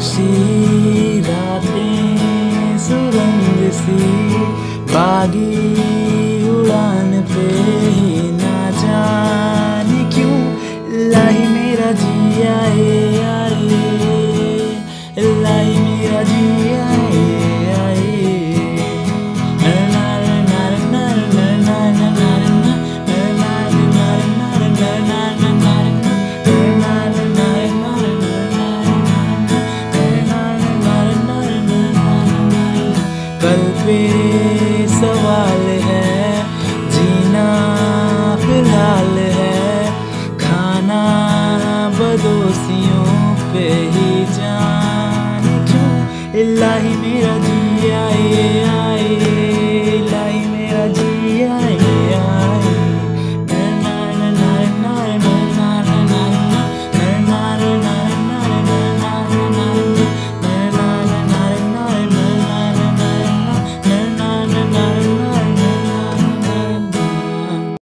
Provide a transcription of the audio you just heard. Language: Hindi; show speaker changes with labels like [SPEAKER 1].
[SPEAKER 1] सी रातें सुरंग सी, बागी उड़ान पे ही ना जाने क्यों इल्लाही मेरा जी आए आए, इल्लाही मेरा जी आए आए। कल पे सवाल है, जीना फिलहाल है, खाना बदोसियों पे ही जाने क्यों इल्लाही मेरा जी आए आए।